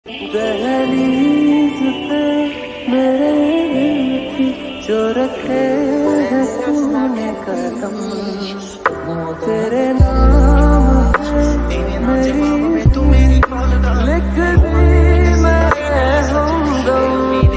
दहलीज पे मेरे दिल की जो रखे है तूने कदम, वो तेरे नाम है मेरी लिख दी मैं हमदम।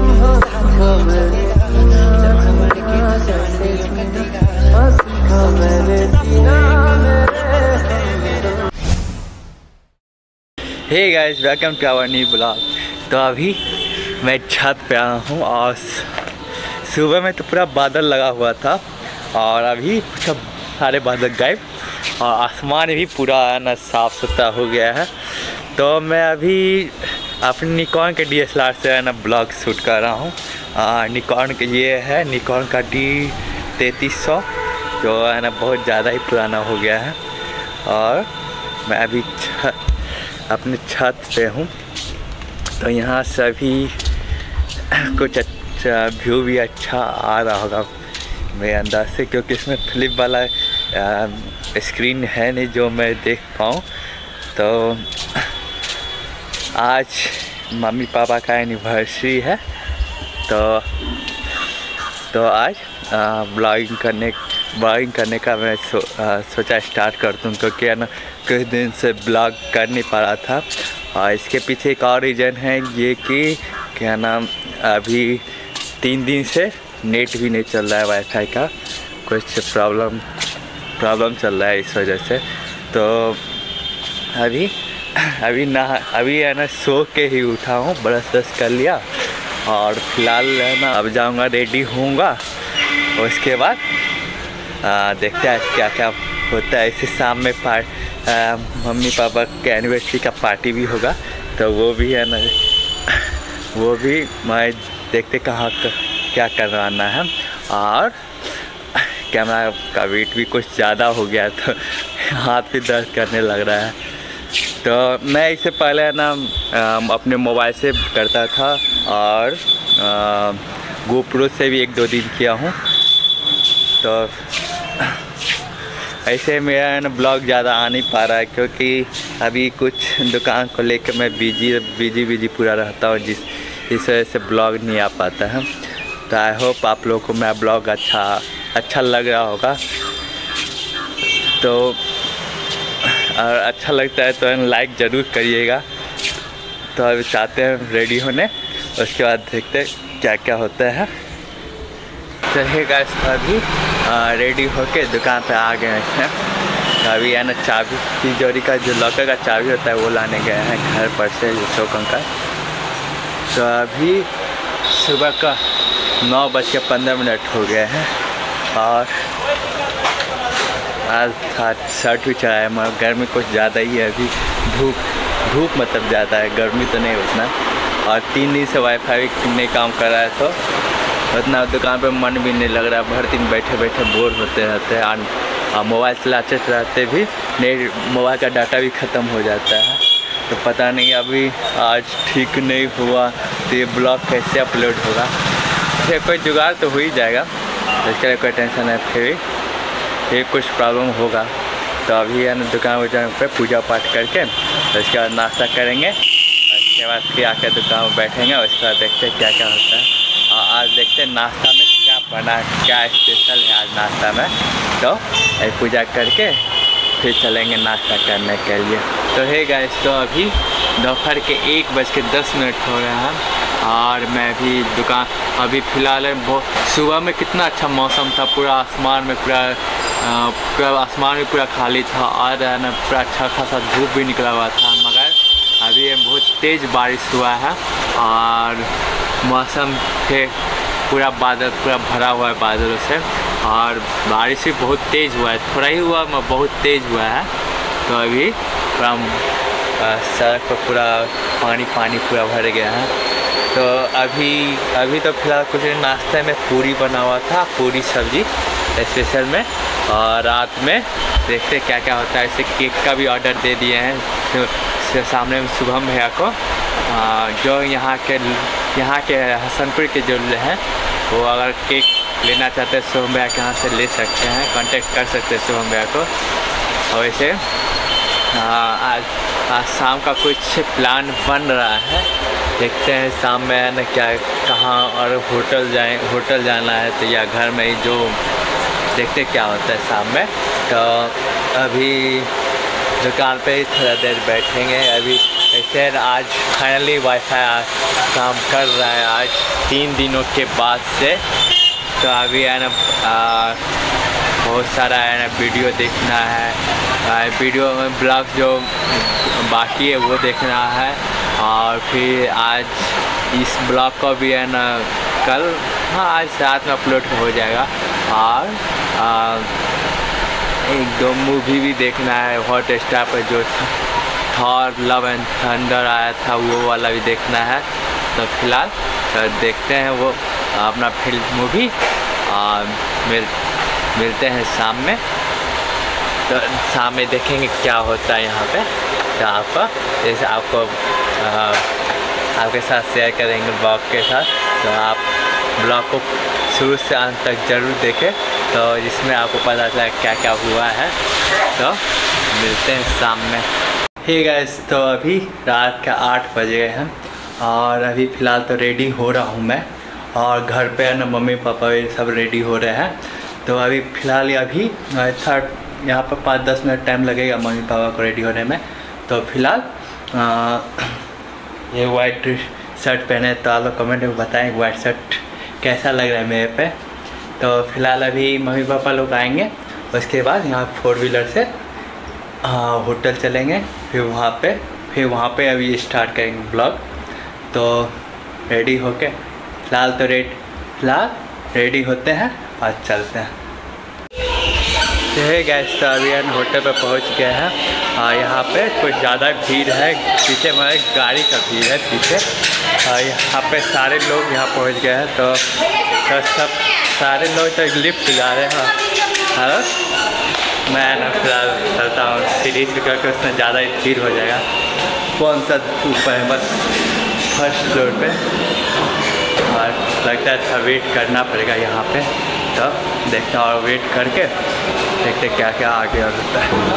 Hey guys, welcome to our new blog. तो अभी मैं छत पे आया हूँ और सुबह में तो पूरा बादल लगा हुआ था और अभी सब सारे बादल गायब और आसमान भी पूरा ना साफ़ सुथरा हो गया है। तो मैं अभी अपनी निकॉन के DSLR से ना ब्लॉग शूट कर रहा हूँ। निकॉन के ये है निकॉन का D3300 जो है ना बहुत ज़्यादा ही पुराना हो गया है। और मैं अभी अपने छत पे हूँ तो यहाँ से अभी कुछ अच्छा व्यू भी अच्छा आ रहा होगा मेरे अंदाज से, क्योंकि इसमें फ्लिप वाला स्क्रीन है नहीं जो मैं देख पाऊँ। तो आज मम्मी पापा का एनिवर्सरी है तो आज ब्लॉगिंग करने का मैं सोचा स्टार्ट कर दूँ, क्योंकि है ना कुछ दिन से ब्लॉग कर नहीं पा रहा था। और इसके पीछे एक और रीज़न है ये कि क्या नाम अभी 3 दिन से नेट भी नहीं चल रहा है, वाईफाई का कुछ प्रॉब्लम चल रहा है इस वजह से। तो अभी है ना सो के ही उठा हूँ, ब्रश कर लिया और फिलहाल है ना अब जाऊँगा रेडी होऊंगा। उसके बाद देखते हैं क्या क्या होता है। इसी शाम में मम्मी पापा के एनिवर्सरी का पार्टी भी होगा, तो वो भी है ना वो भी मैं देखते कहाँ क्या करवाना है। और कैमरा का वेट भी कुछ ज़्यादा हो गया तो हाथ भी दर्द करने लग रहा है। तो मैं इससे पहले है ना अपने मोबाइल से करता था और GoPro से भी 1-2 दिन किया हूँ। तो ऐसे मेरा है ना ब्लॉग ज़्यादा आ नहीं पा रहा है, क्योंकि अभी कुछ दुकान को लेकर मैं बिजी पूरा रहता हूँ, इस वजह से ब्लॉग नहीं आ पाता है। तो आई होप आप लोगों को मेरा ब्लॉग अच्छा लग रहा होगा। तो और अच्छा लगता है तो लाइक ज़रूर करिएगा। तो अभी चाहते हैं रेडी होने, उसके बाद देखते हैं क्या क्या होता है। चलिए गाइस, अभी रेडी होके दुकान पे आ गए हैं। अभी है ना चाबी तिजोरी का जो लॉकर का चाबी होता है वो लाने गए हैं घर पर से अशोक अंकल। तो अभी सुबह का 9:15 हो गए हैं और आज शर्ट भी चढ़ाया मगर गर्मी कुछ ज़्यादा ही है। अभी धूप मतलब ज़्यादा है, गर्मी तो नहीं उतना। और 3 दिन से वाईफाई नहीं काम कर रहा है तो उतना दुकान पे मन भी नहीं लग रहा है। भर दिन बैठे बोर होते रहते हैं और मोबाइल चलाते भी नहीं, मोबाइल का डाटा भी ख़त्म हो जाता है। तो पता नहीं अभी आज ठीक नहीं हुआ तो ये ब्लॉग कैसे अपलोड होगा। फिर कोई जुगाड़ तो हो ही जाएगा, इसके लिए कोई टेंशन है। फिर कुछ प्रॉब्लम होगा। तो अभी है ना दुकान पे पूजा पाठ करके उसके बाद नाश्ता करेंगे, उसके बाद फिर आकर दुकान में बैठेंगे। उसके बाद देखते हैं क्या क्या होता है। और आज देखते हैं नाश्ता में क्या बना, क्या स्पेशल है आज नाश्ता में। तो पूजा करके फिर चलेंगे नाश्ता करने के लिए। तो हे गाइस, तो अभी दोपहर के 1:10 हो रहे हैं और मैं भी दुकान अभी फ़िलहाल बहुत सुबह में कितना अच्छा मौसम था, पूरा आसमान में पूरा खाली था और ना पूरा अच्छा खासा धूप भी निकला हुआ था। मगर अभी बहुत तेज़ बारिश हुआ है और मौसम पे पूरा भरा हुआ है बादलों से और बारिश भी बहुत तेज़ हुआ है। थोड़ा ही हुआ मगर बहुत तेज़ हुआ है। तो अभी पूरा सड़क पर पूरा पानी पूरा भर गया है। तो अभी तो फिलहाल कुछ नाश्ते में पूरी बना हुआ था, पूरी सब्जी स्पेशल में। और रात में देखते क्या क्या होता है। ऐसे केक का भी ऑर्डर दे दिए हैं सामने में शुभम भैया को, जो यहाँ के हसनपुर के जो हैं वो अगर केक लेना चाहते हैं शुभम भैया के यहाँ से ले सकते हैं, कांटेक्ट कर सकते हैं शुभम भैया को। और वैसे आज आज शाम का कुछ प्लान बन रहा है, देखते हैं शाम में है ना क्या कहाँ, और होटल जाना है तो या घर में ही, जो देखते क्या होता है शाम में। तो अभी दुकान पे ही थोड़ा देर बैठेंगे। अभी ऐसे आज फाइनली वाईफाई काम कर रहा है आज 3 दिनों के बाद से। तो अभी है ना बहुत सारा है ना वीडियो देखना है, वीडियो में ब्लॉग जो बाकी है वो देखना है, और फिर आज इस ब्लॉग को भी है ना कल, हाँ आज साथ में अपलोड हो जाएगा। और 1-2 मूवी भी देखना है, हॉटस्टार पर जो थॉर लव एंड थंडर आया था वो वाला भी देखना है। तो फिलहाल तो देखते हैं वो अपना फिल्म मूवी, और मिलते हैं शाम में। तो शाम में देखेंगे क्या होता है यहाँ पे। तो आपका जैसे आपके साथ शेयर करेंगे ब्लॉग के साथ, तो आप ब्लॉग को शुरू से अंत तक ज़रूर देखें, तो जिसमें आपको पता चला क्या क्या हुआ है। तो मिलते हैं शाम में। हे गाइस, तो अभी रात का 8 बज गए हैं, और अभी फ़िलहाल तो रेडी हो रहा हूँ मैं, और घर पे है ना मम्मी पापा ये सब रेडी हो रहे हैं। तो अभी फ़िलहाल अभी यहाँ पर 5-10 मिनट टाइम लगेगा मम्मी पापा को रेडी होने में। तो फिलहाल ये वाइट शर्ट पहने, तो आप लोग कमेंट में बताएं वाइट शर्ट कैसा लग रहा है मेरे पे। तो फिलहाल अभी मम्मी पापा लोग आएंगे, उसके बाद यहाँ 4 व्हीलर से होटल चलेंगे, फिर वहाँ पे अभी स्टार्ट करेंगे ब्लॉग। तो रेडी होके फिलहाल रेडी होते हैं और चलते हैं। तो गाइस, तो अभी हम होटल पे पहुंच गए हैं, और यहाँ पे कुछ ज़्यादा भीड़ है, पीछे हमारे गाड़ी का भीड़ है पीछे, और यहाँ पे सारे लोग यहाँ पहुंच गए हैं। तो सब सारे लोग तो लिफ्ट जा रहे हैं। हेलो, मैं ना फिलहाल चलता हूँ सीढ़ी से, करके उसमें ज़्यादा ही भीड़ हो जाएगा। कौन सा ऊपर है, बस फर्स्ट फ्लोर पे, और लगता है अच्छा वेट करना पड़ेगा यहाँ पे। तो देखते हैं और वेट करके देखते क्या क्या आगे होता है।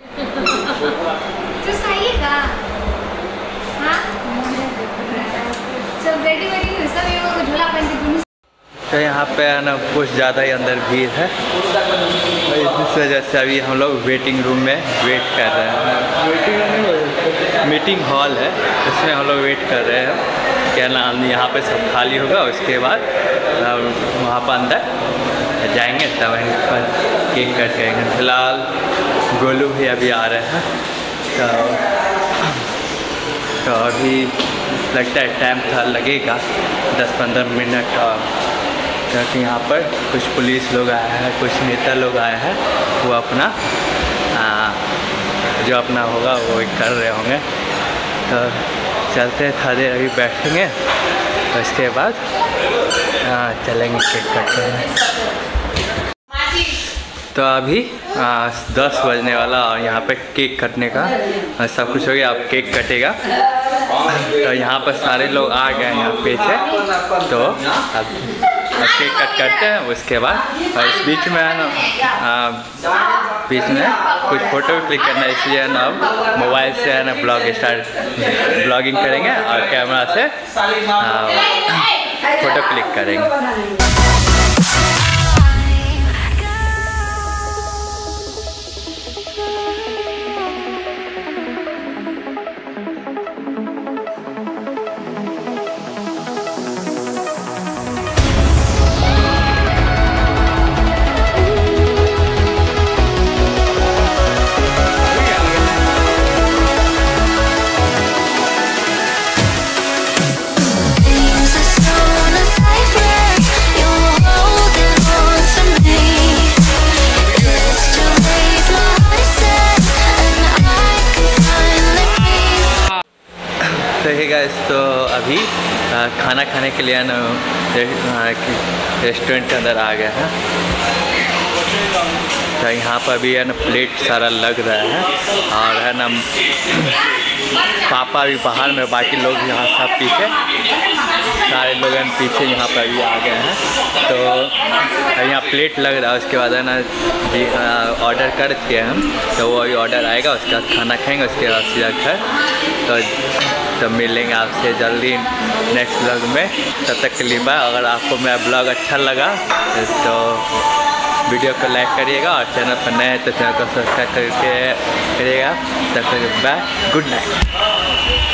तो यहाँ पे है ना कुछ ज़्यादा ही अंदर भीड़ है, इस वजह से अभी हम लोग वेटिंग रूम में वेट कर रहे हैं। वेटिंग रूम मीटिंग हॉल है, इसमें हम लोग वेट कर रहे हैं क्या ना, यहाँ पे सब खाली होगा, उसके बाद वहाँ पर अंदर जाएंगे, तब वहीं पर केक कट करेंगे। फिलहाल गोलू भी अभी आ रहे हैं, तो अभी लगता है टाइम था लगेगा 10-15 मिनट, क्योंकि यहाँ पर कुछ पुलिस लोग आए हैं, कुछ नेता लोग आए हैं, वो अपना जो अपना होगा वो कर रहे होंगे। तो चलते हैं, थोड़ी देर अभी बैठेंगे, तो इसके बाद चलेंगे केक काटने में। तो अभी 10 बजने वाला, और यहाँ पे केक कटने का सब कुछ हो गया, अब केक कटेगा। तो यहाँ पर सारे लोग आ गए हैं यहाँ पीछे, तो अब केक कट करते हैं। उसके बाद और इस बीच में ना बीच में कुछ फ़ोटो क्लिक करना है, इसलिए ना अब मोबाइल से है ना ब्लॉगिंग करेंगे, और कैमरा से फ़ोटो क्लिक करेंगे। तो अभी खाना खाने के लिए ना रेस्टोरेंट के अंदर आ गए हैं। तो यहाँ पर भी है ना प्लेट सारा लग रहा है, और है ना पापा भी बाहर में, बाकी लोग यहाँ सब पीछे, सारे लोग पीछे यहाँ पर भी आ गए हैं। तो यहाँ प्लेट लग रहा है, उसके बाद है ना ऑर्डर कर के हम, तो वो अभी ऑर्डर आएगा, उसके बाद खाना खाएंगे, उसके बाद सीधा घर। तो मिलेंगे आपसे जल्दी नेक्स्ट ब्लॉग में। तब तक के लिए बाय। अगर आपको मेरा ब्लॉग अच्छा लगा तो वीडियो को लाइक करिएगा, और चैनल पर नए हैं तो चैनल को सब्सक्राइब करके करिएगा। तब तक बाय, गुड नाइट।